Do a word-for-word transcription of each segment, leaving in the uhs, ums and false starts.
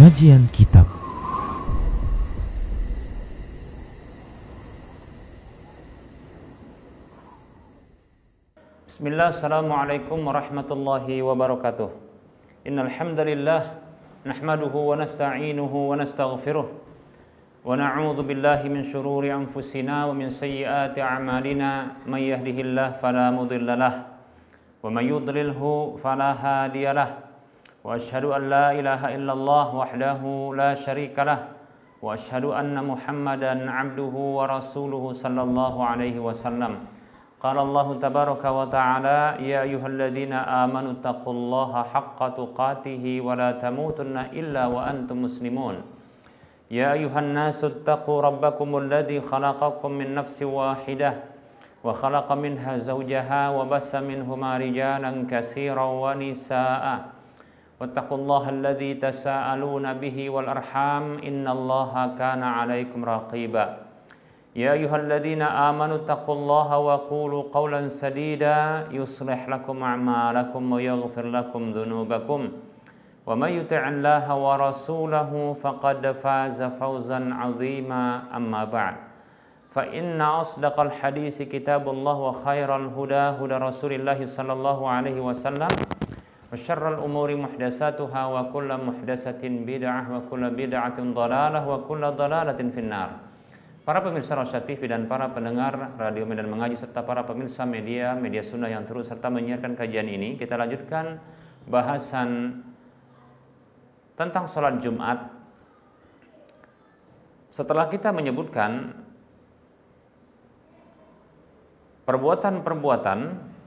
Kajian Kitab. Bismillah, assalamualaikum warahmatullahi wabarakatuh. Innal hamdalillah nahmaduhu wa nasta'inuhu wa nastaghfiruh wa na'udzu billahi min shururi anfusina wa min sayyiati a'malina. May yahdihillahu fala mudilla lahu wa may yudlilhu fala hadiya lahu. Wa asyhadu an la ilaha illallah wahdahu la syarika lah wa asyhadu anna Muhammadan 'abduhu wa rasuluhu sallallahu alaihi wasallam. Qala Allah tabaraka wa ta'ala, ya ayyuhalladzina amanu taqullaha haqqa tuqatih wa la tamutunna illa wa antum muslimun. Ya ayyuhan nasu taqu rabbakumul ladzi khalaqakum min nafsin wahidah wa khalaqa minha zawjaha wa bassa minhuma rijalan katsiran wa nisaa'a. Wattaqullaha alladzi tasaaluna bihi wal arham innallaha kana 'alaikum raqiba. Ya ayyuhalladzina amanu taqullaha wa qulu qawlan sadida yuslih lakum a'malakum wa yaghfir lakum dhunubakum wa may yuti'illaha wa rasulahu faqad faza fawzan 'azima. Amma ba'd, fa inna asdaqal hadisi kitabullah wa khairal huda huda Rasulillah sallallahu alaihi wasallam wa syarrul umuri muhdatsatuha wa kullu muhdatsatin bid'ah wa kullu bid'atin dhalalah wa kullu dhalalatin finnar. Para pemirsa Rosyad T V dan para pendengar Radio Medan Mengaji serta para pemirsa media media sunnah yang terus serta menyiarkan kajian ini, kita lanjutkan bahasan tentang sholat Jumat. Setelah kita menyebutkan perbuatan-perbuatan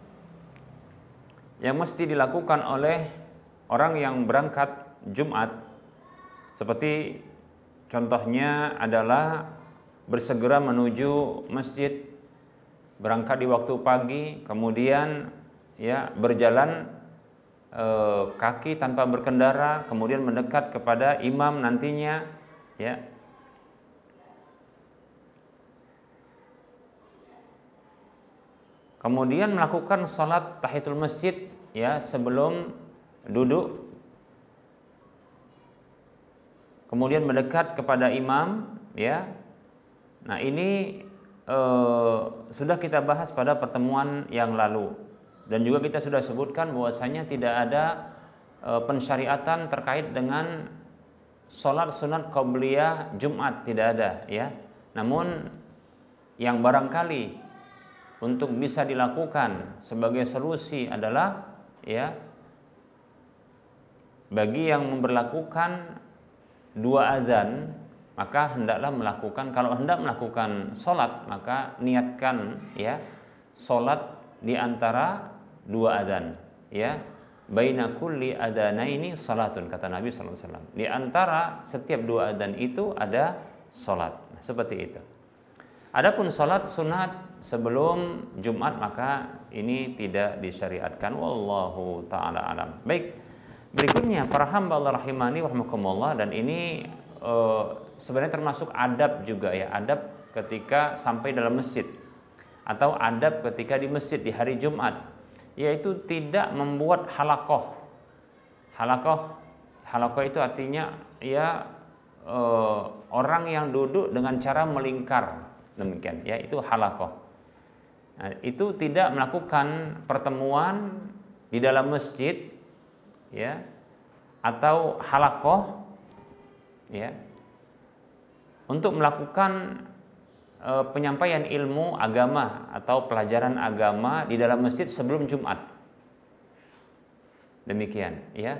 yang mesti dilakukan oleh orang yang berangkat Jumat, seperti contohnya adalah bersegera menuju masjid, berangkat di waktu pagi, kemudian ya berjalan e, kaki tanpa berkendara, kemudian mendekat kepada imam nantinya, ya. Kemudian melakukan sholat tahiyatul masjid ya sebelum duduk, kemudian mendekat kepada imam, ya. Nah ini eh, sudah kita bahas pada pertemuan yang lalu, dan juga kita sudah sebutkan bahwasanya tidak ada eh, pensyariatan terkait dengan sholat sunat qabliyah Jumat, tidak ada, ya. Namun yang barangkali untuk bisa dilakukan sebagai solusi adalah ya bagi yang memberlakukan dua azan, maka hendaklah melakukan, kalau hendak melakukan sholat maka niatkan ya sholat di antara dua azan, ya. Baina kulli adzanaini salatun, kata Nabi sallallahu alaihi wasallam. Di antara setiap dua azan itu ada sholat. Nah, seperti itu. Adapun sholat sunat sebelum Jumat maka ini tidak disyariatkan. Wallahu ta'ala alam. Baik, berikutnya para hamba Allah rahimani wa rahmakumullah, dan ini uh, sebenarnya termasuk adab juga ya, adab ketika sampai dalam masjid atau adab ketika di masjid di hari Jumat, yaitu tidak membuat halakoh. Halakoh, halakoh itu artinya ya uh, orang yang duduk dengan cara melingkar, demikian ya, itu halakoh. Nah, itu tidak melakukan pertemuan di dalam masjid ya, atau halakoh ya, untuk melakukan e, penyampaian ilmu agama atau pelajaran agama di dalam masjid sebelum Jumat. Demikian ya.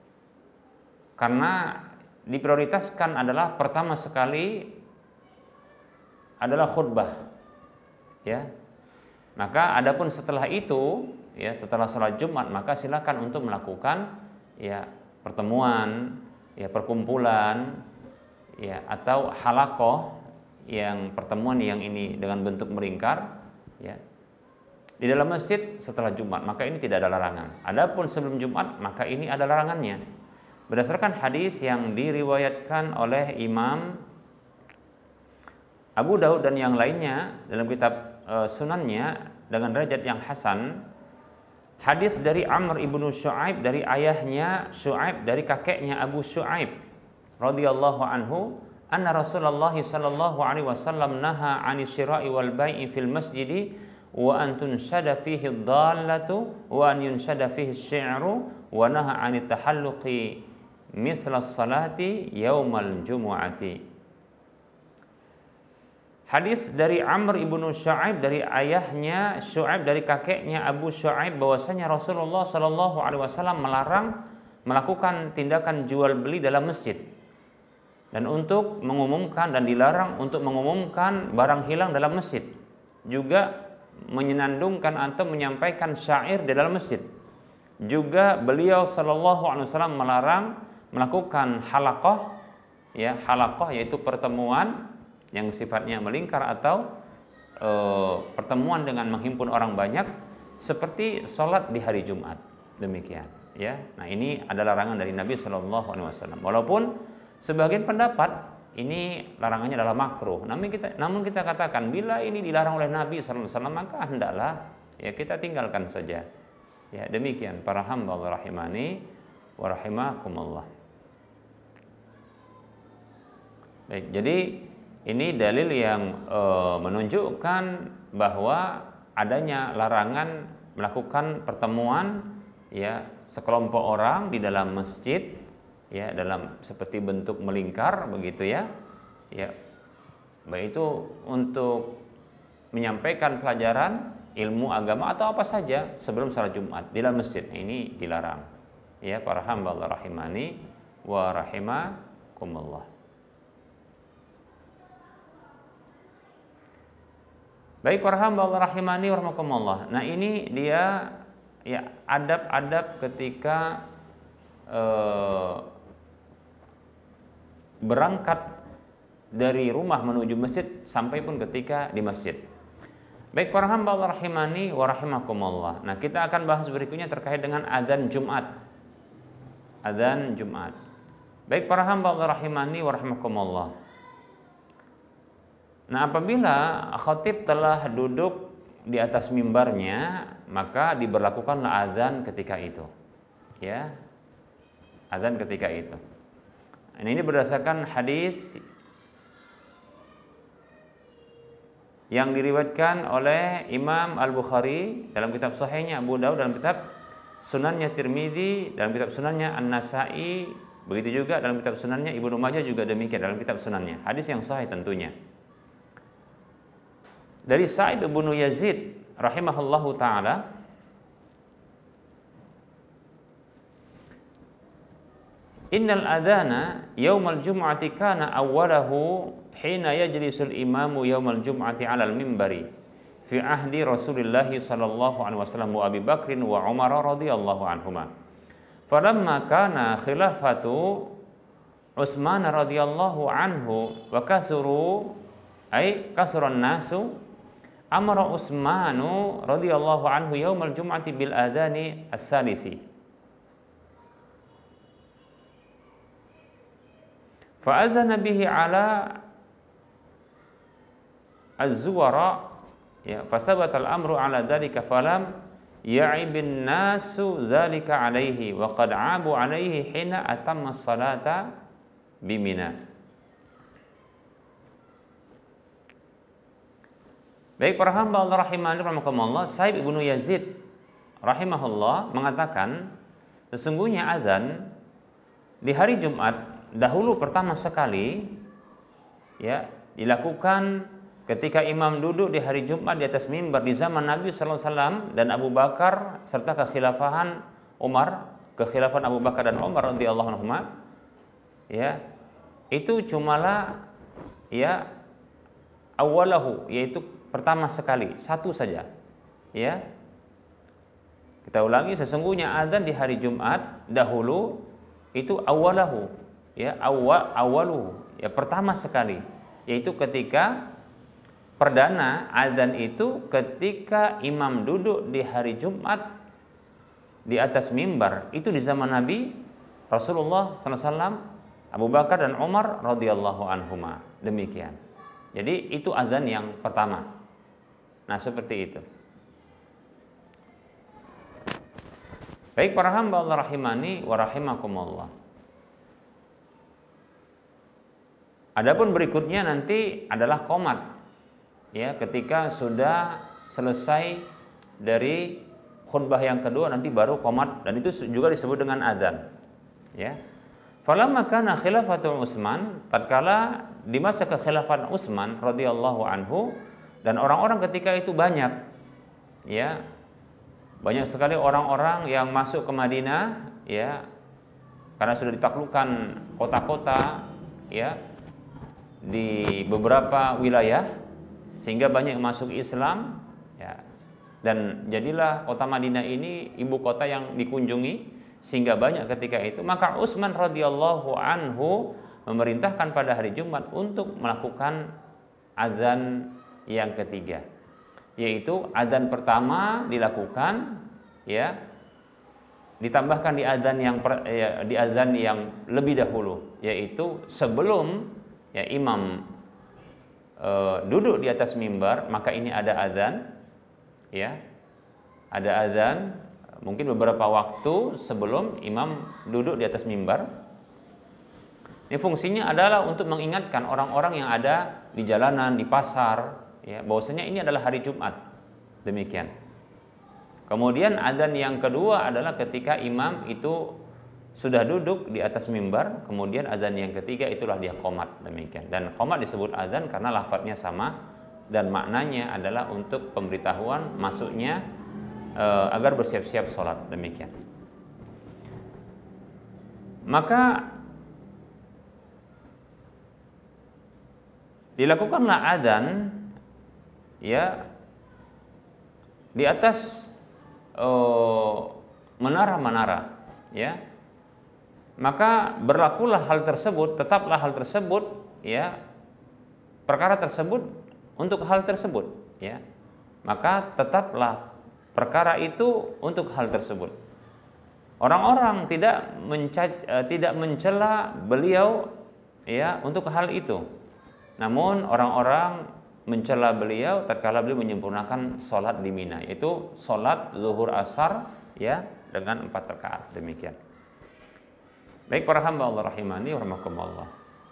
Karena diprioritaskan adalah pertama sekali adalah khutbah. Ya. Maka adapun setelah itu, ya setelah sholat Jumat, maka silakan untuk melakukan ya pertemuan, ya perkumpulan, ya atau halakoh, yang pertemuan yang ini dengan bentuk melingkar, ya di dalam masjid setelah Jumat, maka ini tidak ada larangan. Adapun sebelum Jumat, maka ini ada larangannya. Berdasarkan hadis yang diriwayatkan oleh Imam Abu Daud dan yang lainnya dalam kitab e, sunannya dengan derajat yang hasan, hadis dari Amr ibnu Syu'aib dari ayahnya Syu'aib dari kakeknya Abu Syu'aib radhiyallahu anhu anna Rasulullah sallallahu alaihi wasallam naha 'ani syira'i wal bai'i fil masjidi wa an tunshada fihi ad-dallatu wa an yunshada fihi asy-syi'ru wa naha 'ani tahalluqi misla as-salati yaumal jumu'ati. Hadis dari Amr ibnu Syu'aib dari ayahnya Syu'aib dari kakeknya Abu Syu'aib bahwasanya Rasulullah sallallahu alaihi wasallam melarang melakukan tindakan jual beli dalam masjid, dan untuk mengumumkan dan dilarang untuk mengumumkan barang hilang dalam masjid, juga menyenandungkan atau menyampaikan syair di dalam masjid. Juga beliau sallallahu alaihi wasallam melarang melakukan halaqah, ya, halaqah yaitu pertemuan yang sifatnya melingkar atau e, pertemuan dengan menghimpun orang banyak seperti sholat di hari Jumat. Demikian, ya. Nah, ini adalah larangan dari Nabi sallallahu alaihi wasallam. Walaupun sebagian pendapat ini larangannya adalah makruh. Namun kita namun kita katakan bila ini dilarang oleh Nabi sallallahu alaihi wasallam maka hendaklah ya kita tinggalkan saja. Ya, demikian para hamba Allah rahimani wa rahimakumullah. Baik, jadi ini dalil yang e, menunjukkan bahwa adanya larangan melakukan pertemuan ya sekelompok orang di dalam masjid, ya, dalam seperti bentuk melingkar begitu ya. Ya. Baik itu untuk menyampaikan pelajaran ilmu agama atau apa saja sebelum salat Jumat di dalam masjid. Ini dilarang. Ya, para hamba Allah rahimani wa rahimakumullah. Baik para hamba Allah rahimani wa rahimakumullah. Nah, ini dia ya adab-adab ketika eh, berangkat dari rumah menuju masjid sampai pun ketika di masjid. Baik para hamba Allah rahimani wa rahimakumullah. Nah, kita akan bahas berikutnya terkait dengan adzan Jumat. Adzan Jumat. Baik para hamba Allah rahimani wa rahimakumullah. Nah, apabila khatib telah duduk di atas mimbarnya, maka diberlakukanlah azan ketika itu. Ya. Azan ketika itu. Nah, ini berdasarkan hadis yang diriwayatkan oleh Imam Al-Bukhari dalam kitab Sahihnya, Abu Daud dalam kitab Sunannya Tirmidzi, dalam kitab Sunannya An-Nasa'i, begitu juga dalam kitab Sunannya Ibnu Majah juga demikian dalam kitab Sunannya. Hadis yang sahih tentunya. Dari Sa'id bin Yazid rahimahullahu taala, innal adana yaumal jum'ati kana awwalahu hina yajlisul imamu yaumal jum'ati 'alal mimbari fi ahdi Rasulillah sallallahu alaihi wasallam wa Abi Bakrin wa Umar radhiyallahu anhuma. Falamma kana khilafatu Utsman radhiyallahu anhu wa kasuru ay kasuran nasu amara Utsmanu radhiyallahu anhu yaumal jum'ati bil adani as-salisi. Fa'adzana bihi ala az-zuwara, ya, fasabata al-amru ala dhalika falam ya'ibin nasu dhalika alaihi wa qad 'abu alaihi hina atamma as-salata bimina. Baik para hamba Allah rahimani rahimakumullah, Sa'id bin Yazid rahimahullah mengatakan sesungguhnya azan di hari Jumat dahulu pertama sekali ya dilakukan ketika imam duduk di hari Jumat di atas mimbar di zaman Nabi sallallahu alaihi wasallam dan Abu Bakar serta kekhilafahan Umar, kekhilafahan Abu Bakar dan Umar radhiyallahu anhuma, ya, itu cumalah ya awalahu, yaitu pertama sekali, satu saja. Ya. Kita ulangi, sesungguhnya azan di hari Jumat dahulu itu awalahu, ya, awal awaluhu, ya, pertama sekali, yaitu ketika perdana azan itu ketika imam duduk di hari Jumat di atas mimbar, itu di zaman Nabi Rasulullah sallallahu alaihi wasallam, Abu Bakar dan Umar radhiyallahu anhuma. Demikian. Jadi itu azan yang pertama. Nah, seperti itu. Baik para hamba Allah rahimani wa rahimakumullah. Adapun berikutnya nanti adalah qomat. Ya, ketika sudah selesai dari khutbah yang kedua nanti baru qomat, dan itu juga disebut dengan adzan. Ya. Falamma kana khilafatul Utsman, tatkala di masa kekhilafan Utsman radhiyallahu anhu, dan orang-orang ketika itu banyak, ya, banyak sekali orang-orang yang masuk ke Madinah, ya, karena sudah ditaklukkan kota-kota, ya, di beberapa wilayah, sehingga banyak yang masuk Islam, ya, dan jadilah kota Madinah ini ibu kota yang dikunjungi, sehingga banyak ketika itu. Maka Utsman radhiyallahu anhu memerintahkan pada hari Jumat untuk melakukan azan yang ketiga, yaitu azan pertama dilakukan, ya, ditambahkan di azan yang per, ya, di azan yang lebih dahulu, yaitu sebelum, ya, imam e, duduk di atas mimbar, maka ini ada azan, ya, ada azan mungkin beberapa waktu sebelum imam duduk di atas mimbar. Ini fungsinya adalah untuk mengingatkan orang-orang yang ada di jalanan, di pasar, ya, bahwasanya ini adalah hari Jumat. Demikian. Kemudian adzan yang kedua adalah ketika imam itu sudah duduk di atas mimbar, kemudian adzan yang ketiga itulah dia qomat. Demikian. Dan qomat disebut adzan karena lafadznya sama dan maknanya adalah untuk pemberitahuan masuknya e, agar bersiap-siap sholat. Demikian. Maka dilakukanlah adzan, ya, di atas uh, menara-menara, ya. Maka berlakulah hal tersebut, tetaplah hal tersebut, ya, perkara tersebut untuk hal tersebut, ya. Maka tetaplah perkara itu untuk hal tersebut. Orang-orang tidak mencac, uh, tidak mencela beliau, ya, untuk hal itu. Namun orang-orang mencela beliau tatkala beliau menyempurnakan sholat di Mina, yaitu sholat zuhur asar, ya, dengan empat rakaat. Demikian. Baik para hamba Allah rahimani wa rahimakumullah.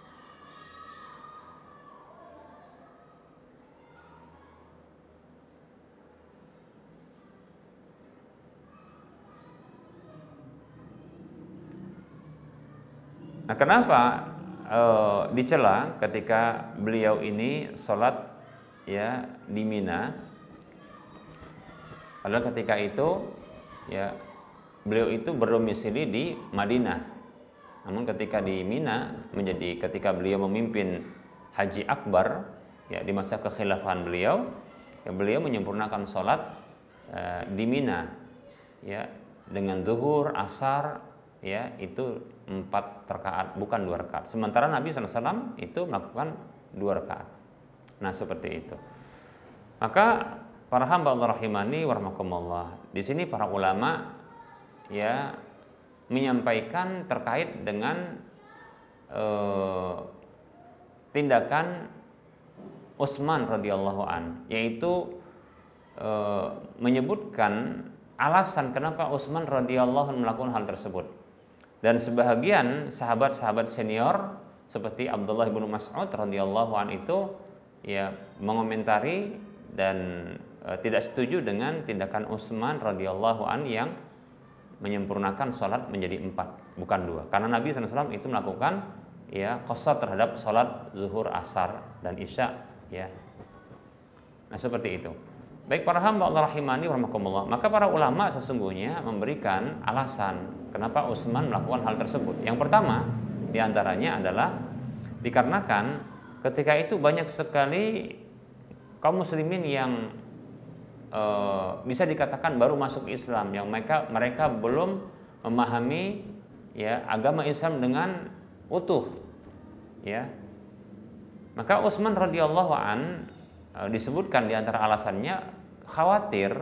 Nah, kenapa e, dicela ketika beliau ini sholat, ya, di Mina? Padahal ketika itu, ya, beliau itu berdomisili di Madinah. Namun ketika di Mina, menjadi ketika beliau memimpin Haji Akbar, ya, di masa kekhilafahan beliau, ya, beliau menyempurnakan sholat e, di Mina, ya, dengan zuhur, asar, ya, itu empat rakaat, bukan dua rakaat. Sementara Nabi shallallahu alaihi wasallam itu melakukan dua rakaat. Nah, seperti itu. Maka para hamba Allah rahimani wa rahimakumullah, di sini para ulama, ya, menyampaikan terkait dengan eh, tindakan Utsman radhiyallahu an, yaitu eh, menyebutkan alasan kenapa Utsman radhiyallahu an melakukan hal tersebut. Dan sebahagian sahabat-sahabat senior seperti Abdullah bin Mas'ud radhiyallahu an itu, ya, mengomentari dan e, tidak setuju dengan tindakan Utsman radhiyallahu an yang menyempurnakan sholat menjadi empat, bukan dua. Karena Nabi shallallahu alaihi wasallam itu melakukan, ya, qasar terhadap sholat zuhur, asar, dan isya, ya. Nah, seperti itu. Baik para hamba Allah rahimani wa rahimakumullah, maka para ulama sesungguhnya memberikan alasan kenapa Utsman melakukan hal tersebut. Yang pertama diantaranya adalah dikarenakan ketika itu banyak sekali kaum muslimin yang e, bisa dikatakan baru masuk Islam, yang mereka mereka belum memahami, ya, agama Islam dengan utuh, ya. Maka Utsman radhiyallahu an e, disebutkan diantara alasannya khawatir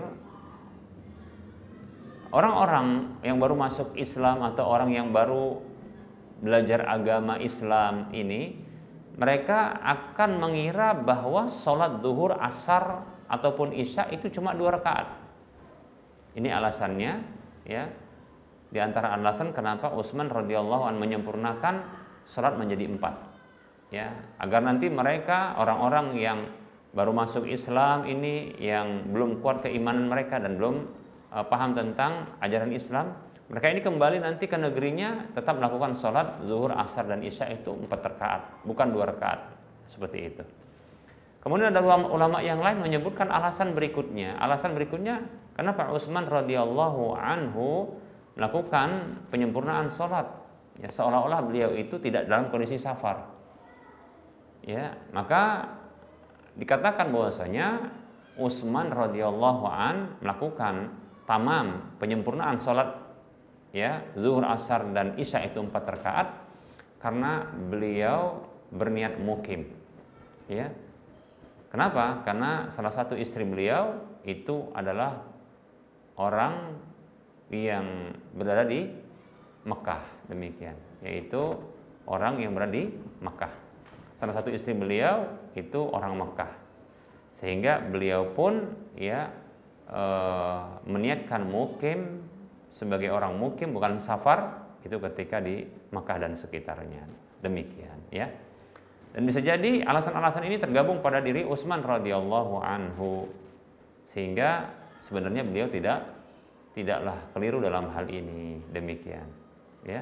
orang-orang yang baru masuk Islam atau orang yang baru belajar agama Islam ini, mereka akan mengira bahwa sholat zuhur, asar, ataupun isya itu cuma dua rakaat. Ini alasannya, ya, di antara alasan kenapa Utsman radhiyallahu anhu menyempurnakan sholat menjadi empat. ya, agar nanti mereka orang-orang yang baru masuk Islam ini, yang belum kuat keimanan mereka dan belum uh, paham tentang ajaran Islam, mereka ini kembali nanti ke negerinya tetap melakukan sholat zuhur, asar dan isya itu empat rakaat, bukan dua rakaat, seperti itu. Kemudian ada ulama yang lain menyebutkan alasan berikutnya. Alasan berikutnya, kenapa Utsman radhiyallahu anhu melakukan penyempurnaan sholat? Ya, seolah-olah beliau itu tidak dalam kondisi safar. Ya, maka dikatakan bahwasanya Utsman radhiyallahu an melakukan tamam penyempurnaan sholat, ya, zuhur, asar dan isya itu empat rakaat karena beliau berniat mukim. Ya. Kenapa? Karena salah satu istri beliau itu adalah orang yang berada di Mekah, demikian, yaitu orang yang berada di Mekah. Salah satu istri beliau itu orang Mekah, sehingga beliau pun ya e, meniatkan mukim sebagai orang mukim, bukan safar, itu ketika di Mekah dan sekitarnya, demikian, ya. Dan bisa jadi alasan-alasan ini tergabung pada diri Utsman radhiyallahu anhu, sehingga sebenarnya beliau tidak tidaklah keliru dalam hal ini, demikian, ya.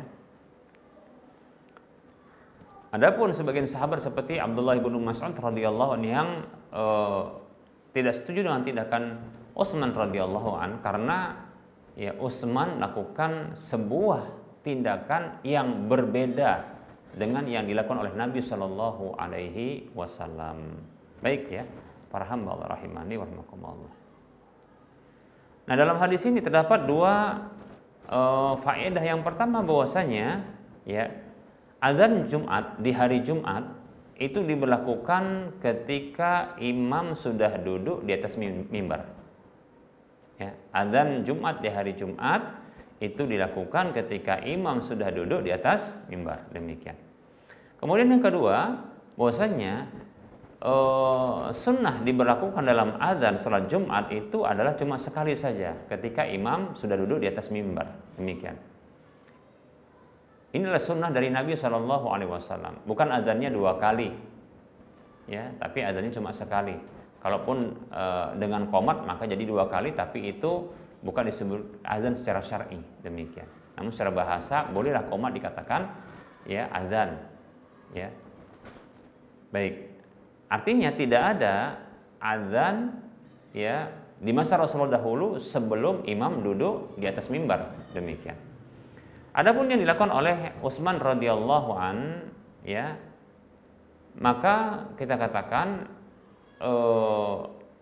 Adapun sebagian sahabat seperti Abdullah bin Mas'ud radhiyallahu anhu yang eh, tidak setuju dengan tindakan Utsman radhiyallahu anhu karena ya Utsman melakukan sebuah tindakan yang berbeda dengan yang dilakukan oleh Nabi Shallallahu Alaihi Wasallam. Baik ya, para hamba Allah rahimani wa rahimakumullah. Nah, dalam hadis ini terdapat dua uh, faedah. Yang pertama bahwasanya ya azan Jumat di hari Jumat itu diberlakukan ketika imam sudah duduk di atas mimbar. Ya, azan Jumat di hari Jumat itu dilakukan ketika imam sudah duduk di atas mimbar, demikian. Kemudian yang kedua, bahwasanya e, sunnah diberlakukan dalam azan salat Jumat itu adalah cuma sekali saja ketika imam sudah duduk di atas mimbar, demikian. Inilah sunnah dari Nabi Shallallahu Alaihi Wasallam, bukan azannya dua kali, ya, tapi azannya cuma sekali. Kalaupun e, dengan qomat maka jadi dua kali, tapi itu bukan disebut azan secara syar'i, demikian. Namun secara bahasa bolehlah qomat dikatakan ya azan. Ya, baik. Artinya tidak ada azan ya di masa Rasulullah dahulu sebelum imam duduk di atas mimbar, demikian. Adapun yang dilakukan oleh Utsman radhiyallahu an, ya, maka kita katakan eh,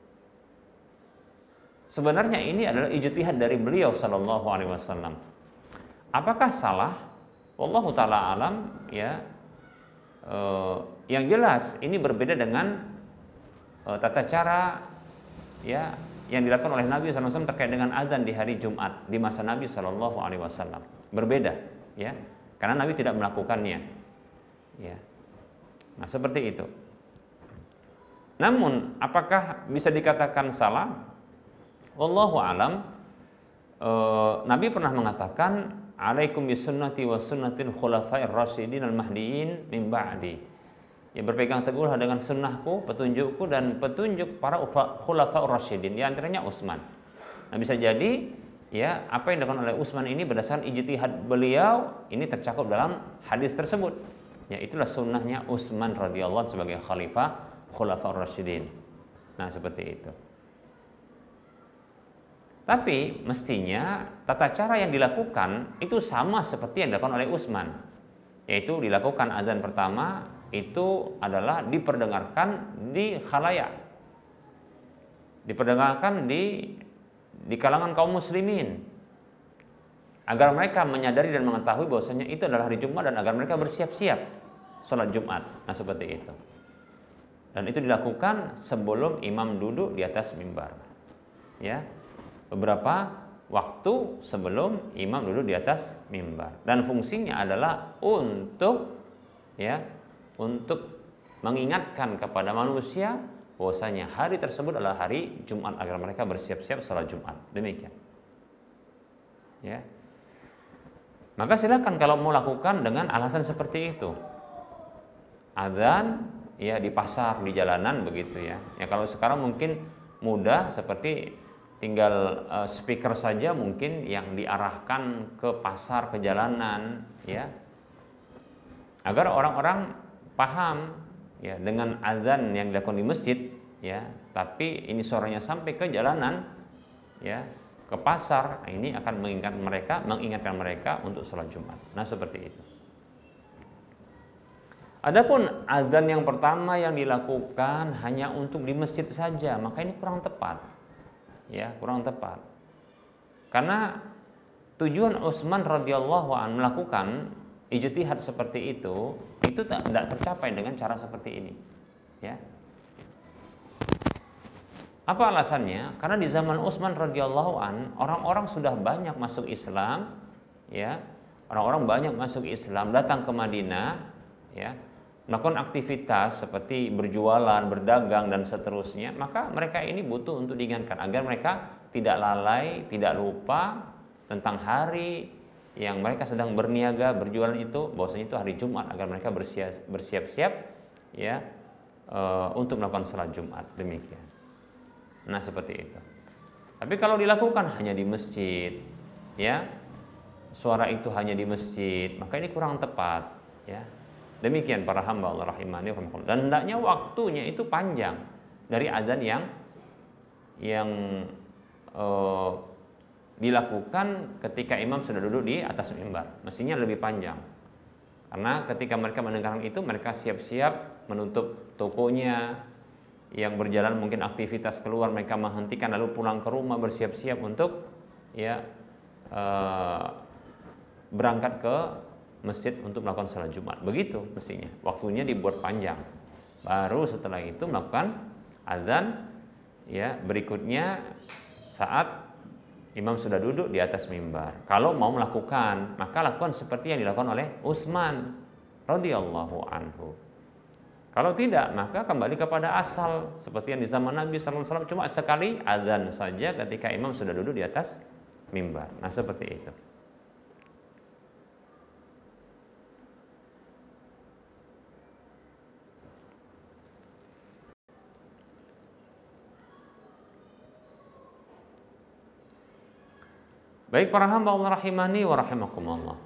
sebenarnya ini adalah ijtihad dari beliau sallallahu alaihi wasallam. Apakah salah? Wallahu taala alam, ya. Uh, yang jelas ini berbeda dengan uh, tata cara ya yang dilakukan oleh Nabi shallallahu alaihi wasallam terkait dengan azan di hari Jumat di masa Nabi shallallahu alaihi wasallam, berbeda, ya, karena Nabi tidak melakukannya, ya. Nah, seperti itu. Namun apakah bisa dikatakan salah? Wallahu alam. Uh, Nabi pernah mengatakan, alaikum bisunnati wa sunnatil khulafair rasyidin al-mahdiyyin min ba'di. Ya, berpegang teguhlah dengan sunnahku, petunjukku dan petunjuk para khulafaur rasyidin, di antaranya Utsman. Nah, bisa jadi ya apa yang dilakukan oleh Utsman ini berdasarkan ijtihad beliau, ini tercakup dalam hadis tersebut. Ya, itulah sunnahnya Utsman radhiyallahu sebagai khalifah khulafaur rasyidin. Nah, seperti itu. Tapi mestinya tata cara yang dilakukan itu sama seperti yang dilakukan oleh Utsman, yaitu dilakukan azan pertama itu adalah diperdengarkan di khalayak, diperdengarkan di di kalangan kaum muslimin, agar mereka menyadari dan mengetahui bahwasanya itu adalah hari Jumat dan agar mereka bersiap-siap sholat Jumat. Nah, seperti itu. Dan itu dilakukan sebelum imam duduk di atas mimbar, ya. Beberapa waktu sebelum imam duduk di atas mimbar, dan fungsinya adalah untuk ya untuk mengingatkan kepada manusia bahwasanya hari tersebut adalah hari Jumat agar mereka bersiap-siap salat Jumat, demikian, ya. Maka silakan kalau mau lakukan dengan alasan seperti itu. azan ya di pasar, di jalanan begitu ya. Ya kalau sekarang mungkin mudah seperti tinggal uh, speaker saja mungkin yang diarahkan ke pasar, ke jalanan ya. Agar orang-orang paham ya dengan azan yang dilakukan di masjid ya, tapi ini suaranya sampai ke jalanan ya, ke pasar, nah, ini akan mengingatkan mereka, mengingatkan mereka untuk sholat Jumat. Nah seperti itu. Adapun azan yang pertama yang dilakukan hanya untuk di masjid saja, maka ini kurang tepat, ya kurang tepat. Karena tujuan Utsman radhiyallahu an melakukan ijtihad seperti itu, itu tidak tercapai dengan cara seperti ini, ya. Apa alasannya? Karena di zaman Utsman radhiyallahu an orang-orang sudah banyak masuk Islam, ya, orang-orang banyak masuk Islam, datang ke Madinah, ya, melakukan aktivitas seperti berjualan, berdagang dan seterusnya. Maka mereka ini butuh untuk diingatkan agar mereka tidak lalai, tidak lupa tentang hari yang mereka sedang berniaga berjualan itu, bahwasanya itu hari Jumat, agar mereka bersiap, bersiap-siap, ya, e, untuk melakukan salat Jumat. Demikian. Nah seperti itu. Tapi kalau dilakukan hanya di masjid, ya, suara itu hanya di masjid, maka ini kurang tepat, ya. Demikian para hamba Allah rahimani rahimakumullah. Dan hendaknya waktunya itu panjang dari azan yang yang uh, dilakukan ketika imam sudah duduk di atas mimbar. Mestinya lebih panjang. Karena ketika mereka mendengarkan itu, mereka siap-siap menutup tokonya, yang berjalan mungkin aktivitas keluar mereka menghentikan lalu pulang ke rumah bersiap-siap untuk ya uh, berangkat ke masjid untuk melakukan salat Jumat. Begitu mestinya. Waktunya dibuat panjang. Baru setelah itu melakukan azan ya berikutnya saat imam sudah duduk di atas mimbar. Kalau mau melakukan, maka lakukan seperti yang dilakukan oleh Utsman radhiyallahu anhu. Kalau tidak, maka kembali kepada asal seperti yang di zaman Nabi sallallahu alaihi wasallam, cuma sekali azan saja ketika imam sudah duduk di atas mimbar. Nah, seperti itu. Baik para hamba Allah rahimani wa rahimakumullah.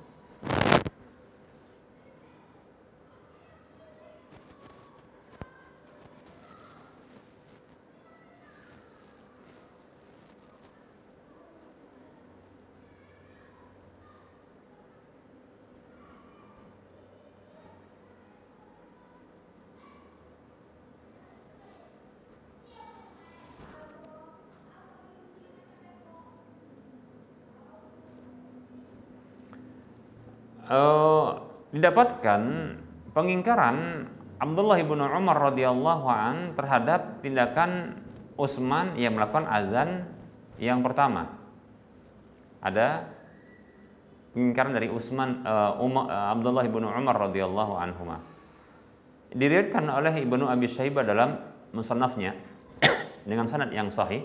Uh, didapatkan pengingkaran Abdullah ibnu Umar radhiyallahu an terhadap tindakan Utsman yang melakukan azan yang pertama. Ada pengingkaran dari Utsman uh, Umar, uh, Abdullah ibnu Umar radhiyallahu anhuma. Diriwayatkan oleh Ibnu Abi Syaibah dalam musannafnya dengan sanad yang sahih.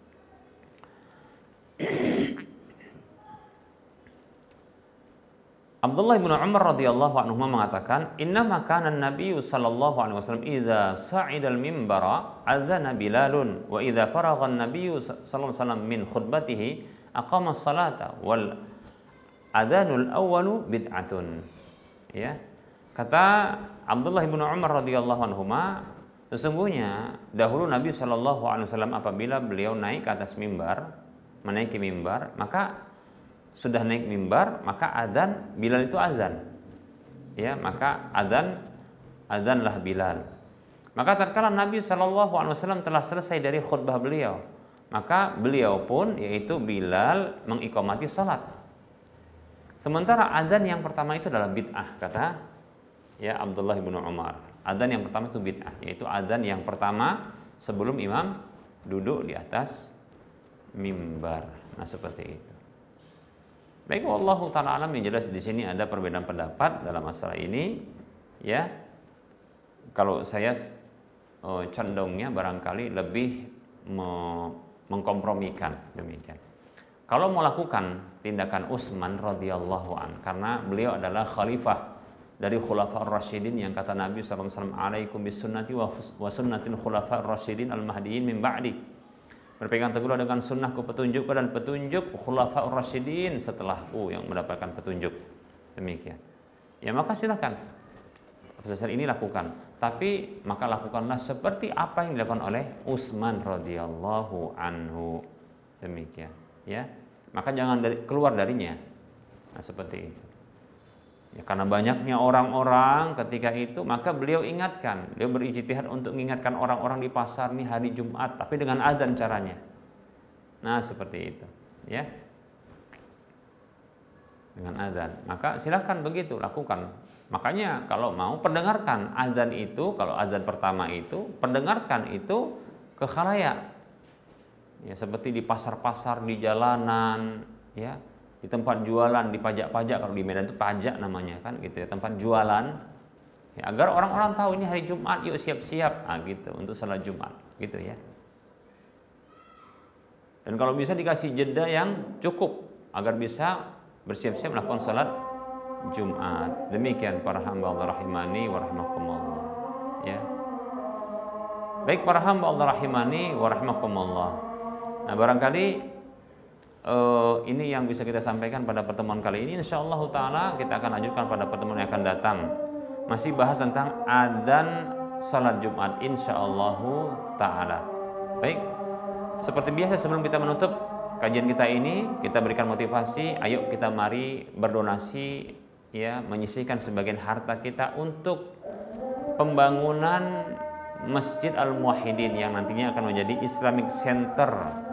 Abdullah bin Umar radhiyallahu anhu mengatakan, "Inna makana an-nabiy sallallahu alaihi wasallam idza sa'ida al-minbara adzana Bilalun wa idza faragha an-nabiy sallallahu alaihi wasallam min khutbatihi aqama as-salata wal adzanul awwalu bid'atun." Ya. Kata Abdullah bin Umar radhiyallahu anhu, sesungguhnya dahulu Nabi sallallahu alaihi wasallam apabila beliau naik ke atas mimbar, menaiki mimbar, maka sudah naik mimbar, maka azan, Bilal itu azan. Ya, maka azan azanlah Bilal. Maka tatkala Nabi sallallahu alaihi wasallam telah selesai dari khutbah beliau, maka beliau pun yaitu Bilal mengiqamati salat. Sementara azan yang pertama itu adalah bid'ah, kata ya Abdullah bin Umar. Azan yang pertama itu bid'ah, yaitu azan yang pertama sebelum imam duduk di atas mimbar. Nah, seperti itu. Baik, wallahu taala alam, yang jelas di sini ada perbedaan pendapat dalam masalah ini, ya. Kalau saya oh, condongnya barangkali lebih me mengkompromikan demikian. Kalau melakukan tindakan Utsman radhiyallahu an, karena beliau adalah khalifah dari khulafa'ur rasyidin yang kata Nabi shallallahu alaihi wasallam, alaikum bisunnati wa sunnatil khulafa'ur rasyidin al-mahdiyyin min ba'di. Berpegang teguhlah dengan sunnahku, petunjukku dan petunjuk khulafa'ur rasyidin setelahku yang mendapatkan petunjuk. Demikian. Ya maka silakan. Proses ini lakukan. Tapi maka lakukanlah seperti apa yang dilakukan oleh Utsman radhiyallahu anhu. Demikian. Ya. Maka jangan dari, keluar darinya. Nah, seperti itu. Ya, karena banyaknya orang-orang ketika itu, maka beliau ingatkan, beliau berijtihad untuk mengingatkan orang-orang di pasar nih hari Jumat, tapi dengan azan caranya. Nah, seperti itu, ya. Dengan azan. Maka silakan begitu lakukan. Makanya kalau mau perdengarkan azan itu, kalau azan pertama itu, perdengarkan itu ke khalayak. Ya, seperti di pasar-pasar, di jalanan, ya. Di tempat jualan, di pajak-pajak, kalau di Medan itu pajak namanya kan gitu ya, tempat jualan ya, agar orang-orang tahu ini hari Jumat, yuk siap-siap, ah gitu, untuk salat Jumat gitu ya. Dan kalau bisa dikasih jeda yang cukup agar bisa bersiap-siap melakukan salat Jumat. Demikian para hamba Allah rahimani wa rahimakumullah, ya. Baik para hamba Allah rahimani wa rahimakumullah. Nah, barangkali Uh, ini yang bisa kita sampaikan pada pertemuan kali ini. Insyaallah taala kita akan lanjutkan pada pertemuan yang akan datang. Masih bahas tentang adzan salat Jumat insyaallah taala. Baik. Seperti biasa sebelum kita menutup kajian kita ini, kita berikan motivasi, ayo kita mari berdonasi ya, menyisihkan sebagian harta kita untuk pembangunan Masjid Al-Muwahhidin yang nantinya akan menjadi Islamic Center.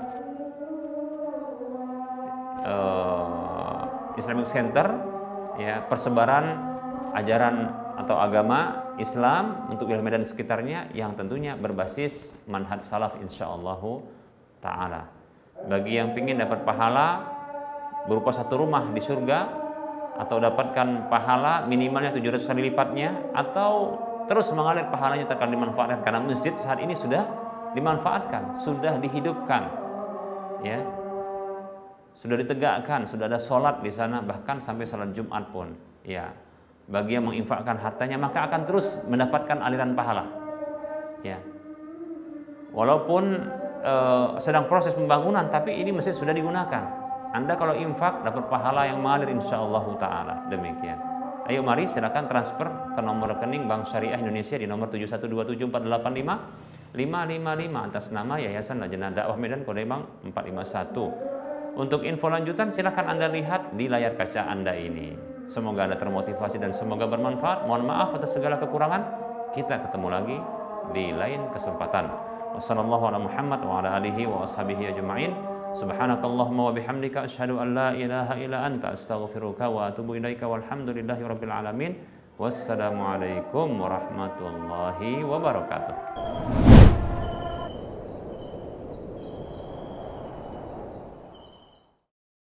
Uh, Islamic Center ya, persebaran ajaran atau agama Islam untuk wilayah Medan sekitarnya yang tentunya berbasis manhaj salaf insyaallah taala. Bagi yang ingin dapat pahala berupa satu rumah di surga atau dapatkan pahala minimalnya tujuh ratus kali lipatnya, atau terus mengalir pahalanya terkadang dimanfaatkan karena masjid saat ini sudah dimanfaatkan, sudah dihidupkan ya. Sudah ditegakkan, sudah ada sholat di sana, bahkan sampai sholat Jumat pun. Ya, bagi yang menginfakkan hartanya maka akan terus mendapatkan aliran pahala. Ya, walaupun e, sedang proses pembangunan, tapi ini masjid sudah digunakan. Anda kalau infak dapat pahala yang mengalir insyaallah taala. Demikian. Ayo mari silakan transfer ke nomor rekening Bank Syariah Indonesia di nomor tujuh satu dua tujuh empat delapan lima lima lima lima atas nama Yayasan Lajnah Dakwah Medan kode bank empat lima satu. Untuk info lanjutan silahkan Anda lihat di layar kaca Anda ini. Semoga Anda termotivasi dan semoga bermanfaat. Mohon maaf atas segala kekurangan. Kita ketemu lagi di lain kesempatan. Wassalamualaikum warahmatullahi wabarakatuh wa ala alihi wa ashabihi ajma'in. Subhanakallahumma wa bihamdika asyhadu an la ilaha illa anta astaghfiruka wa atubu ilaika walhamdulillahi rabbil alamin. Wassalamualaikum warahmatullahi wabarakatuh.